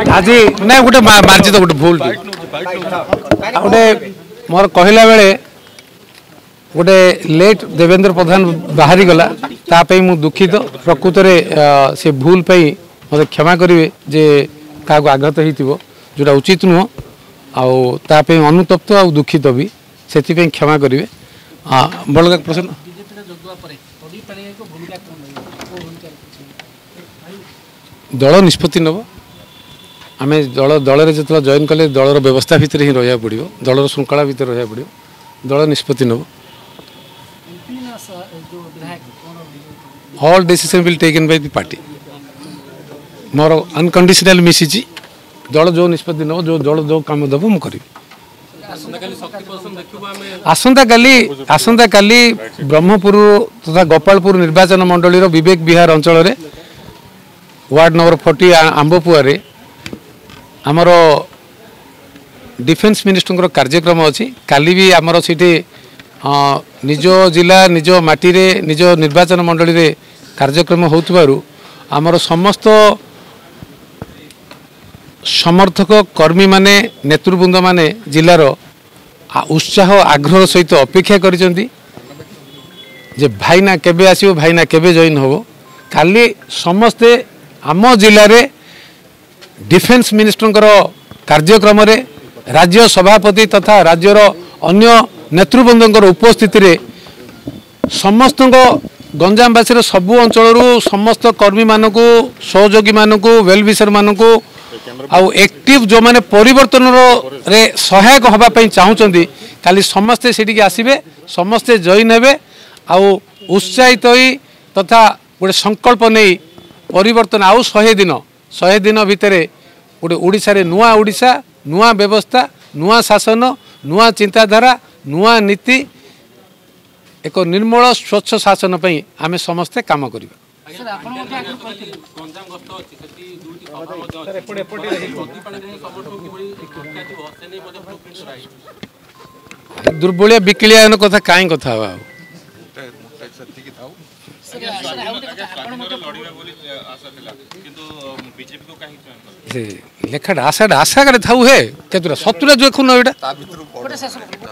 आज ना गोटे मार्जित गोटे भूल गोटे मोर कहला बेले गोटे लेट देवेंद्र प्रधान बाहरी गला तापई मु दुखित प्रकृत में से भूल पाई मत क्षमा करेंगे जे क्या आघात हो जोटा उचित नुह आउ अनुतप्त आ दुखित भी से क्षमा करेंगे। बड़का प्रश्न दल निष्पत्ति नब आम दल जो जॉइन कले दलर व्यवस्था भितर ही रहा पड़ो दलर श्रृंखला भितर रहा पड़ो दल निष्पत्ति नब all decision will taken by the party more unconditional मिसी दल जो निष्पत्ति नब जो दल जो कम दब मु करी आसंता काली ब्रह्मपुर तथा गोपालपुर निर्वाचन मंडली विवेक विहार अंचल वार्ड नंबर 40 आंबपुआ आमर डिफेन्स मिनिस्टर कार्यक्रम अच्छी काली भी आमर सीटी निज जिला निज माटी रे निज निर्वाचन मंडली रे कार्यक्रम होतबारु आमर समस्त समर्थक कर्मी माने नेतृवृंद माने जिलार उत्साह आग्रह सहित अपेक्षा करिसेंती जे भाईना केबे आसीओ भाईना केबे जॉइन होबो काली समस्ते आम जिले रे डिफेन्स मिनिस्टर कार्यक्रम रे राज्य सभापति तथा राज्यर अन्य नेतृवृंद उपस्थिति रे समस्त गंजामवासी सबु अंचल समस्त कर्मी मानक सहयोगी मानक वेलविशर मानक आउ एक्टिव जो माने परिवर्तन रे सहायक होगा चाहूँगी खाली समस्ते से आसबे समस्ते जॉइन हेबे आउ उत्साहित तथा गोटे संकल्प नहीं परिवर्तन आउ 100 दिन भितर गोटे ओडिशा रे नुआ ओडिशा नुआ व्यवस्था नुआ शासन नुआ चिंताधारा नुआ नीति एक निर्मल स्वच्छ शासन पई आमे समस्ते काम करिबा। दुर्बलिया बिकिलिया कथा कहीं कथा लेखा आशा आशा था हे केतुरा 70 जो खुन एटा